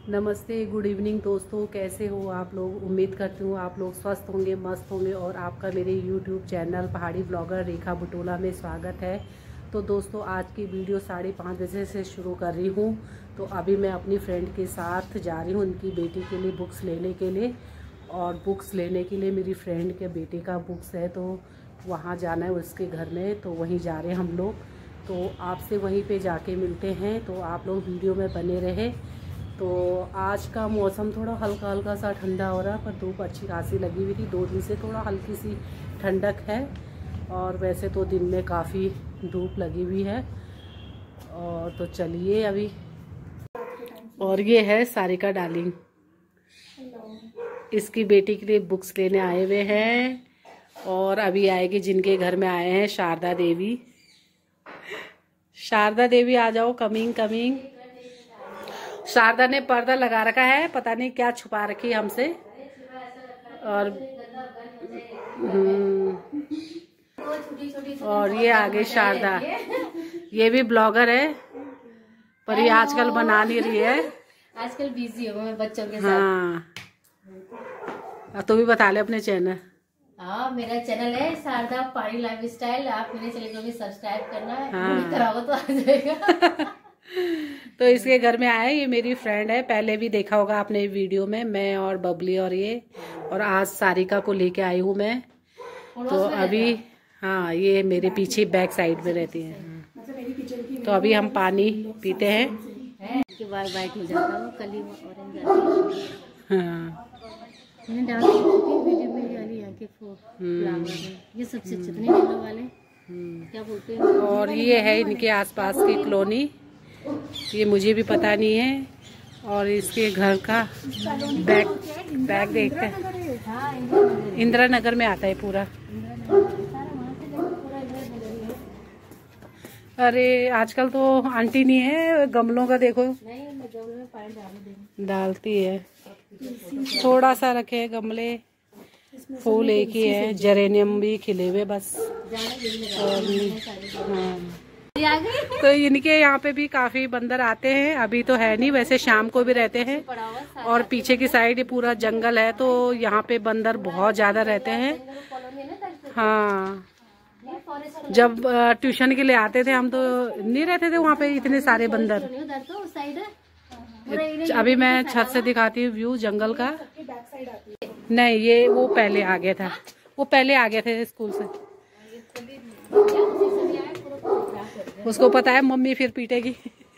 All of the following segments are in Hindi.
नमस्ते, गुड इवनिंग दोस्तों। कैसे हो आप लोग? उम्मीद करती हूँ आप लोग स्वस्थ होंगे, मस्त होंगे। और आपका मेरे YouTube channel Pahadi blogger Rekha Butola में स्वागत है। तो दोस्तों, आज की वीडियो 5:30 बजे से शुरू कर रही हूँ। तो अभी मैं अपनी फ्रेंड के साथ जा रही हूँ उनकी बेटी के लिए बुक्स लेने के लिए। और बुक्स लेने के लिए मेरी फ्रेंड के बेटे का बुक्स है, तो वहाँ जाना है उसके घर में, तो वहीं जा रहे हैं हम लोग। तो आपसे वहीं पे जाके मिलते हैं, तो आप लोग वीडियो में बने रहे। तो आज का मौसम थोड़ा हल्का हल्का सा ठंडा हो रहा है, पर धूप अच्छी खासी लगी हुई थी। 2 दिन से थोड़ा हल्की सी ठंडक है, और वैसे तो दिन में काफ़ी धूप लगी हुई है। और तो चलिए अभी। और ये है सारिका डार्लिंग, इसकी बेटी के लिए बुक्स लेने आए हुए हैं। और अभी आएगी, जिनके घर में आए हैं शारदा देवी। शारदा देवी आ जाओ, कमिंग कमिंग। शारदा ने पर्दा लगा रखा है, पता नहीं क्या छुपा रखी है हमसे। और ये आगे शारदा, ये भी ब्लॉगर है, पर ये आजकल बना नहीं रही है। आजकल बिजी हो मैं बच्चों के साथ। हाँ, तो भी बता ले अपने चैनल। हाँ, मेरा चैनल है शारदा पहाड़ी लाइफ स्टाइल। आप मेरे चैनल को भी सब्सक्राइब करना है। हाँ। कराओ तो आ जाएगा। तो इसके घर में आए, ये मेरी फ्रेंड है, पहले भी देखा होगा आपने वीडियो में, मैं और बबली और ये। और आज सारिका को लेके आई हूँ मैं। तो अभी हाँ, ये मेरे पीछे बैक साइड में रहती है। तो अभी हम पानी पीते हैं। वाइट हो जाता है, कली ऑरेंज आती है। हाँ, मैंने डाल दी वीडियो में वाली यहाँ के फ्लावर है, ये सबसे अच्छे नहीं येलो वाले क्या बोलते हैं। और ये है इनके आसपास की कॉलोनी, ये मुझे भी पता नहीं है। और इसके घर का बैक देखते हैं, इंदिरा नगर में आता है पूरा। अरे आजकल तो आंटी नहीं है, गमलों का देखो। नहीं, मैं गमले में पानी डालती है, थोड़ा सा रखे गमले। फूल एक ही है, जेरेनियम भी खिले हुए बस। और हाँ, तो इनके यहाँ पे भी काफी बंदर आते हैं। अभी तो है नहीं, वैसे शाम को भी रहते हैं। और पीछे की साइड ये पूरा जंगल है, तो यहाँ पे बंदर बहुत ज्यादा रहते हैं। हाँ, जब ट्यूशन के लिए आते थे हम, तो नहीं रहते थे वहाँ पे इतने सारे बंदर। अभी मैं छत से दिखाती हूँ व्यू जंगल का। नहीं, ये वो पहले आ गया था, वो पहले आ गए थे स्कूल से। उसको पता है मम्मी फिर पीटेगी।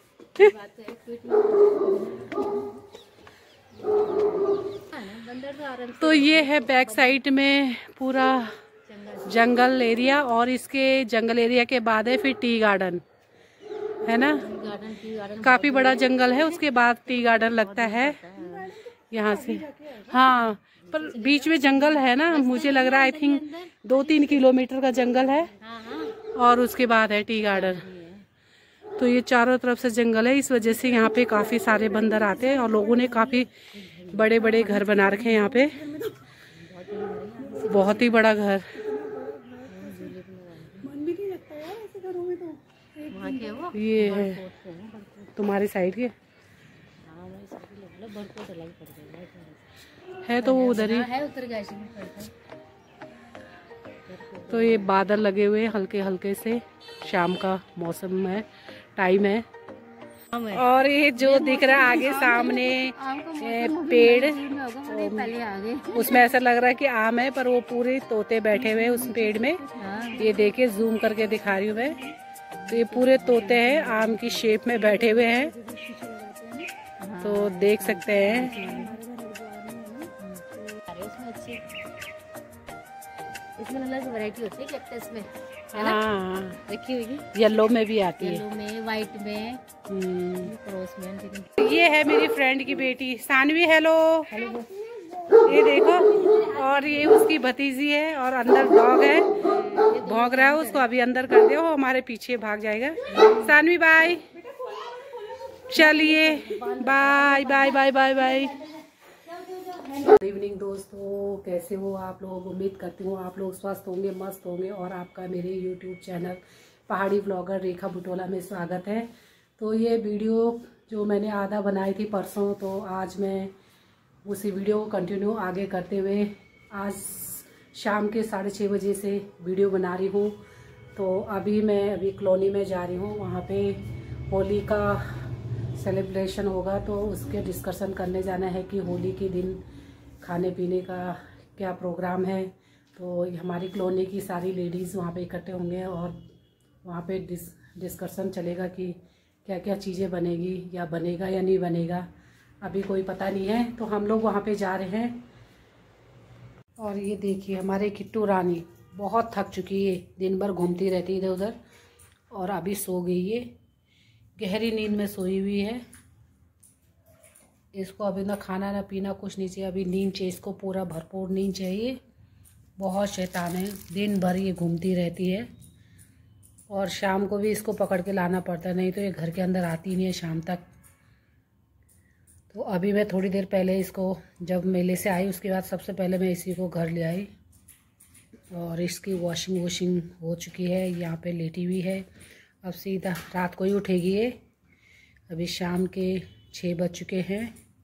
तो ये है बैक साइड में पूरा जंगल एरिया, और इसके जंगल एरिया के बाद है फिर टी गार्डन, है ना। काफी बड़ा जंगल है, उसके बाद टी गार्डन लगता है यहाँ से। हाँ, पर बीच में जंगल है ना, मुझे लग रहा है आई थिंक 2-3 किलोमीटर का जंगल है, और उसके बाद है टी गार्डन। तो ये चारों तरफ से जंगल है, इस वजह से यहाँ पे काफी सारे बंदर आते हैं। और लोगों ने काफी बड़े बड़े घर बना रखे हैं यहाँ पे, बहुत ही बड़ा घर। ये है तुम्हारी साइड के है, तो वो उधर ही है, तो ये बादल लगे हुए हल्के हल्के से, शाम का मौसम है, टाइम है। और ये जो दिख रहा है आगे सामने पेड़, उसमें ऐसा लग रहा है कि आम है, पर वो पूरे तोते बैठे हुए हैं उस पेड़ में। ये देखिए, जूम करके दिखा रही हूँ मैं। तो ये पूरे तोते हैं, आम की शेप में बैठे हुए हैं, तो देख सकते हैं। इसमें अलग वैरायटी होती है कैक्टस में, है ना? हाँ, देखी होगी, येलो में भी आती है, येलो में, व्हाइट में, क्रॉस में। ये है मेरी फ्रेंड की बेटी सानवी। हेलो, ये देखो। और ये उसकी भतीजी है, और अंदर डॉग है, भौंक रहा है, उसको अभी अंदर कर दो, हमारे पीछे भाग जाएगा। सानवी बाय, चलिए bye bye bye bye bye. Good evening दोस्तों, कैसे हो आप लोग? उम्मीद करती हूँ आप लोग स्वस्थ होंगे, मस्त होंगे। और आपका मेरे YouTube channel Pahadi blogger Rekha Butola में स्वागत है। तो ये वीडियो जो मैंने आधा बनाई थी परसों, तो आज मैं उसी वीडियो को कंटिन्यू आगे करते हुए आज शाम के 6:30 बजे से वीडियो बना रही हूँ। तो अभी कॉलोनी में जा रही हूँ, वहाँ पे होली का सेलिब्रेशन होगा, तो उसके डिस्कशन करने जाना है कि होली के दिन खाने पीने का क्या प्रोग्राम है। तो हमारी कॉलोनी की सारी लेडीज़ वहाँ पे इकट्ठे होंगे और वहाँ पे डिस्कशन चलेगा कि क्या क्या चीज़ें बनेगी या बनेगा या नहीं बनेगा, अभी कोई पता नहीं है। तो हम लोग वहाँ पे जा रहे हैं। और ये देखिए हमारे किट्टू रानी बहुत थक चुकी है, दिन भर घूमती रहती है इधर उधर, और अभी सो गई है, गहरी नींद में सोई हुई है। इसको अभी ना खाना ना पीना कुछ नहीं चाहिए, अभी नींद चाहिए इसको, पूरा भरपूर नींद चाहिए। बहुत शैतान है, दिन भर ये घूमती रहती है और शाम को भी इसको पकड़ के लाना पड़ता है, नहीं तो ये घर के अंदर आती नहीं है शाम तक। तो अभी मैं थोड़ी देर पहले इसको, जब मेले से आई उसके बाद सबसे पहले मैं इसी को घर ले आई और इसकी वॉशिंग हो चुकी है, यहाँ पे लेटी हुई है। अब सीधा रात को ही उठेगी ये। अभी शाम के 6 बज चुके हैं।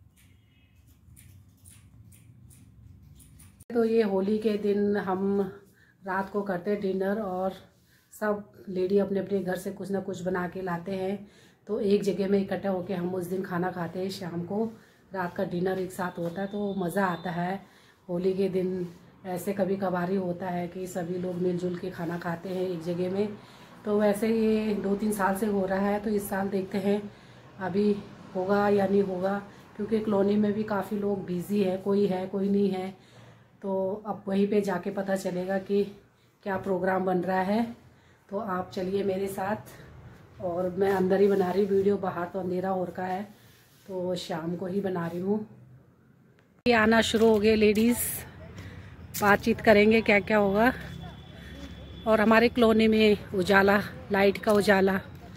तो ये होली के दिन हम रात को करते हैं डिनर, और सब लेडी अपने अपने घर से कुछ ना कुछ बना के लाते हैं, तो एक जगह में इकट्ठा होकर हम उस दिन खाना खाते हैं। शाम को रात का डिनर एक साथ होता है, तो मज़ा आता है। होली के दिन ऐसे कभी कभार ही होता है कि सभी लोग मिलजुल के खाना खाते हैं एक जगह में। तो वैसे ये 2-3 साल से हो रहा है, तो इस साल देखते हैं अभी होगा या नहीं होगा, क्योंकि कॉलोनी में भी काफ़ी लोग बिज़ी है कोई नहीं है। तो अब वहीं पे जाके पता चलेगा कि क्या प्रोग्राम बन रहा है। तो आप चलिए मेरे साथ, और मैं अंदर ही बना रही वीडियो, बाहर तो अंधेरा हो रखा है, तो शाम को ही बना रही हूँ। ये आना शुरू हो गए लेडीज़, बातचीत करेंगे क्या क्या होगा। और हमारे कॉलोनी में उजाला, लाइट का उजाला,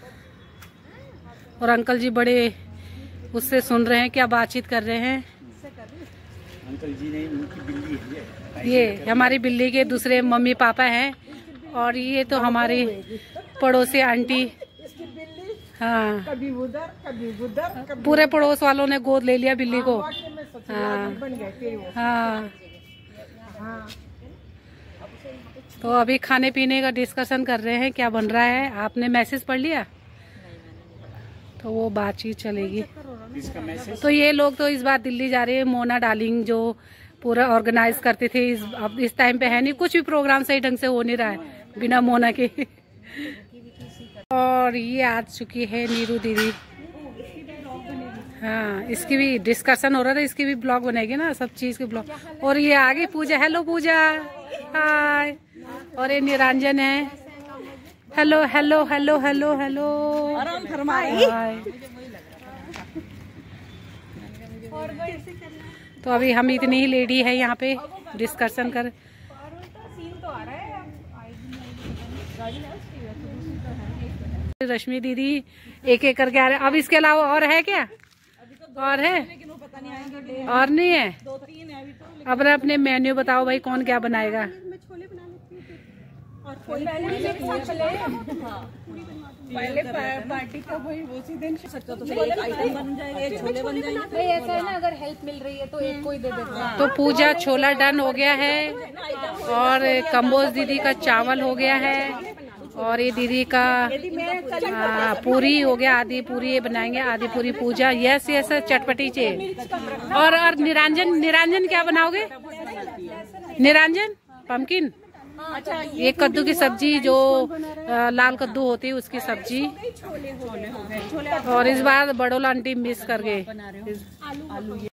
और अंकल जी बड़े उससे सुन रहे हैं, क्या बातचीत कर रहे हैं। अंकल जी ने उनकी बिल्ली है, ये हमारी बिल्ली के दूसरे मम्मी पापा हैं, और ये तो हमारी पड़ोसी आंटी। हाँ, कभी उधर कभी उधर, पूरे पड़ोस वालों ने गोद ले लिया बिल्ली को। हाँ बन गए थे वो। हाँ, हाँ तो अभी खाने पीने का डिस्कशन कर रहे हैं, क्या बन रहा है। आपने मैसेज पढ़ लिया? तो वो बातचीत चलेगी। इसका मैसेज। तो ये लोग तो इस बार दिल्ली जा रहे हैं। मोना डार्लिंग जो पूरा ऑर्गेनाइज करते थे, अब इस टाइम पे है नहीं, कुछ भी प्रोग्राम सही ढंग से हो नहीं रहा है बिना मोना के। और ये आ चुकी है नीरू दीदी। हाँ, इसकी भी डिस्कशन हो रहा था, इसकी भी ब्लॉग बनेगी ना, सब चीज के ब्लॉग। और ये आगे पूजा, हेलो पूजा, हाय। और ये निरंजन है, hello hello hello hello hello, hi. तो अभी हम इतनी ही लेडी है यहाँ पे डिस्कशन कर। रश्मि दीदी एक एक करके आ रहे। अब इसके अलावा और है क्या? और है? और नहीं है? अब अपने मेन्यू बताओ भाई, कौन क्या बनाएगा। पहले पार्टी का वही उसी दिन सकता, तो आइटम बन जाएंगे, छोले बन जाएंगे। भाई ऐसा है ना, अगर हेल्प मिल रही है तो एक को ही दे देते हैं। तो पूजा छोला डन हो गया है, और कंबोज दीदी का चावल हो गया है, और ये दीदी का पूरी हो गया, आधी पूरी ये बनाएंगे, आधी पूरी पूजा। यस यस, चटपटी चाहिए। और निरंजन क्या बनाओगे? निरंजन पम्पकिन, ये कद्दू की सब्जी, जो लाल कद्दू होती है उसकी सब्जी। और इस बार बड़ोला आंटी मिस कर गए।